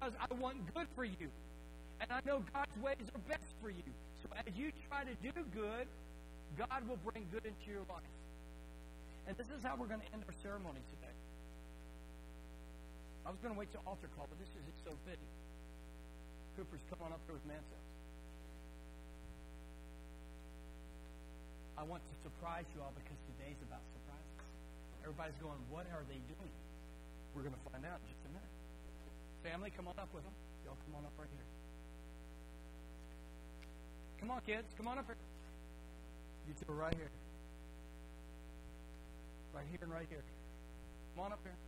because I want good for you. And I know God's ways are best for you. So as you try to do good, God will bring good into your life. And this is how we're going to end our ceremony today. I was going to wait till altar call, but this is so fitting. Cooper's, come on up there with Mansell. I want to surprise you all because today's about surprises. Everybody's going, what are they doing? We're going to find out in just a minute. Family, come on up with them. Y'all come on up right here. Come on, kids. Come on up here. You two are right here. Right here and right here. Come on up here.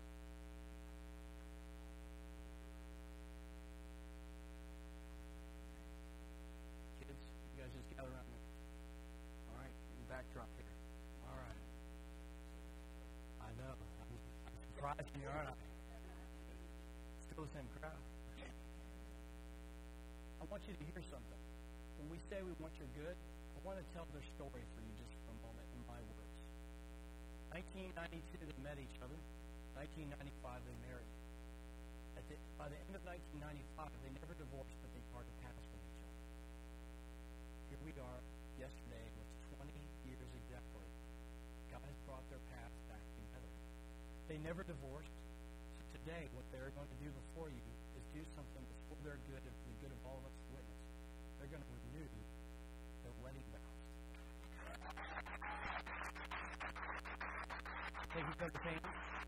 Kids, you guys just gather around me. All right, backdrop here. All right. I know. I'm surprised when you aren't I? Still the same crowd. I want you to hear something. When we say we want your good, I want to tell their story for you just for a moment in my words. 1992, they met each other. 1995, they married. By the end of 1995, they never divorced, but they parted paths from each other. Here we are. Yesterday, it was 20 years exactly. God has brought their paths back together. They never divorced. So today, what they're going to do before you is do something that's for their good and for the good of all of us to witness. They're going to renew their wedding vows. Take each other's hands.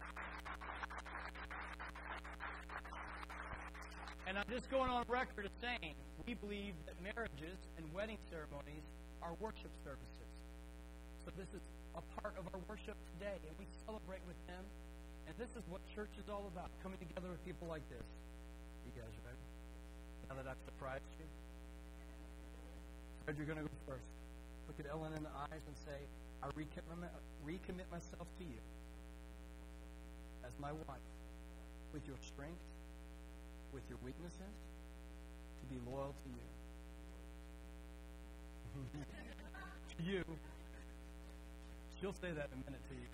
And I'm just going on record as saying we believe that marriages and wedding ceremonies are worship services. So this is a part of our worship today, and we celebrate with them. And this is what church is all about, coming together with people like this. You guys ready? Now that I've surprised you? Fred, you're going to go first. Look at Ellen in the eyes and say, I recommit myself to you as my wife, with your strengths, with your weaknesses, to be loyal to you. To you. She'll say that in a minute to you.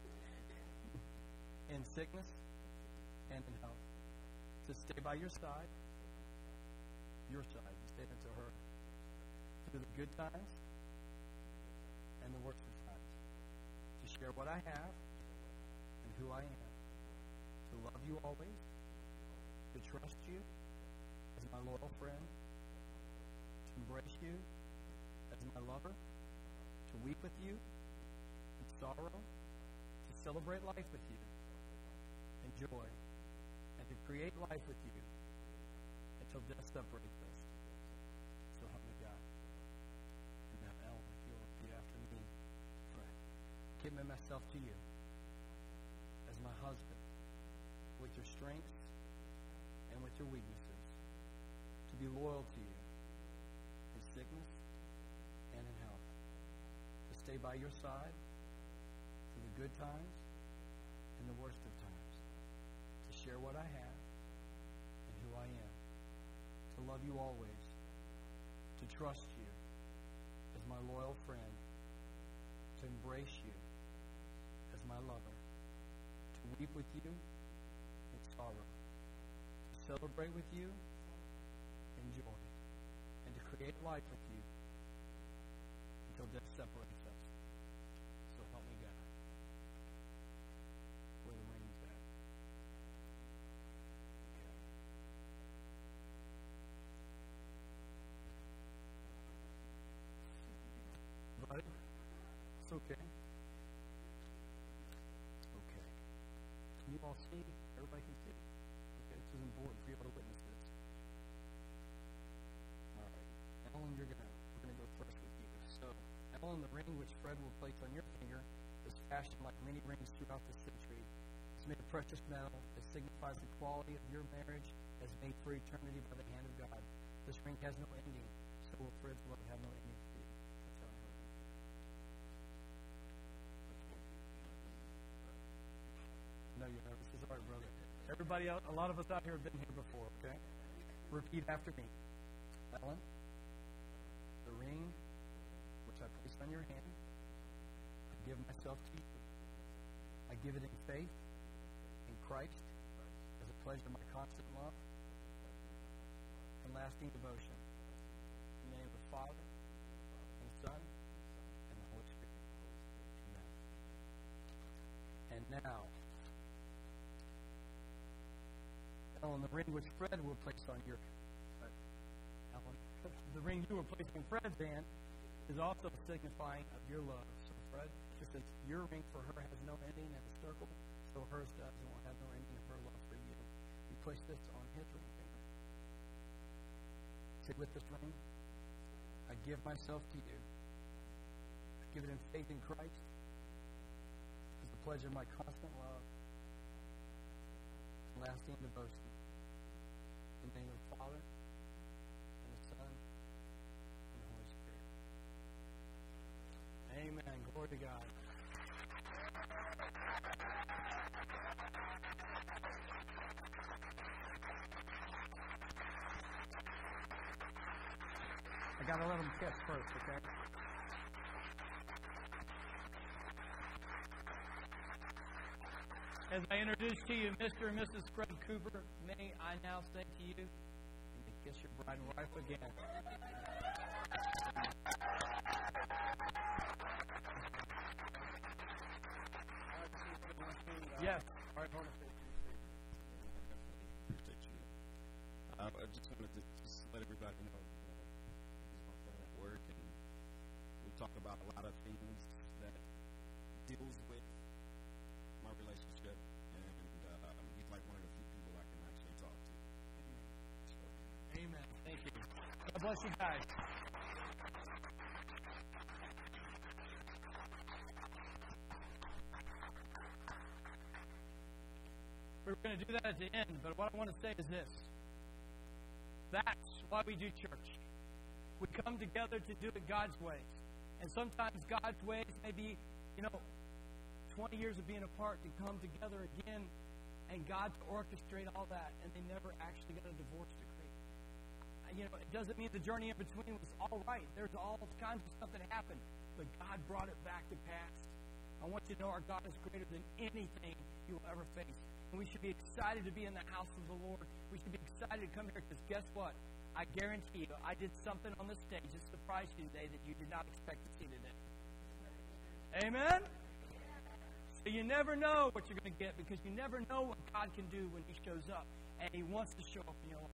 In sickness and in health. To stay by your side, you stay into her. Through the good times and the worst of times. To share what I have and who I am. To love you always. To trust you as my loyal friend. To embrace you as my lover. To weep with you in sorrow. To celebrate life with you in joy. And to create life with you until death separates us. So help me God. And now, Ellen, if you'll repeat after me, pray. Commit myself to you as my husband, with your strengths and with your weaknesses, to be loyal to you in sickness and in health, to stay by your side through the good times and the worst of times, to share what I have and who I am, to love you always, to trust you as my loyal friend, to embrace you as my lover, to weep with you in sorrow, to celebrate with you in joy, and to create life with you until death separates us. So help me God. Where the ring's at. Okay. Buddy? It's okay. Okay. Can you all see? Everybody can see. Okay, this is important for you all to witness this. All right. Ellen, we're gonna go first with you. So, Ellen, the ring which Fred will place on your finger is fashioned like many rings throughout the century. It's made of precious metal. It signifies the quality of your marriage as made for eternity by the hand of God. This ring has no ending, so will Fred's love have no ending for you. That's how I heard it. No, you're nervous. It's all right, brother. Everybody else, a lot of us out here have been here before, okay? Repeat after me. Ellen, the ring which I placed on your hand, I give myself to you. I give it in faith in Christ as a pledge of my constant love and lasting devotion. In the name of the Father, and the Son, and the Holy Spirit. Amen. And now, Ellen, the ring which Fred will place on your... Ellen, the ring you will place on Fred's hand is also signifying of your love. So Fred, just as your ring for her has no ending as a circle, so hers does and will have no ending of her love for you. You place this on his ring finger. Say, with this ring, I give myself to you. I give it in faith in Christ as the pledge of my constant love and lasting devotion. In the name of the Father, and the Son, and the Holy Spirit. Amen. Glory to God. I got to let them kiss first, okay? As I introduce to you Mr. and Mrs. Fred Cooper, may I now say to you, you may kiss your bride and wife again. Yes. All right, hold on. Appreciate you. I just wanted to let everybody know, he's my friend at work, and we talk about a lot of things that deals with my relationship, and he's like one of the few people I can actually talk to. So. Amen. Thank you. God bless you guys. We're going to do that at the end, but what I want to say is this. That's why we do church. We come together to do it God's ways. And sometimes God's ways may be, 20 years of being apart to come together again and God to orchestrate all that, and they never actually got a divorce decree. It doesn't mean the journey in between was all right. There's all kinds of stuff that happened, but God brought it back to pass. I want you to know our God is greater than anything you will ever face. And we should be excited to be in the house of the Lord. We should be excited to come here because guess what? I guarantee you, I did something on the stage that surprised you today that you did not expect to see today. Amen? So you never know what you're going to get because you never know what God can do when He shows up. And He wants to show up in your life.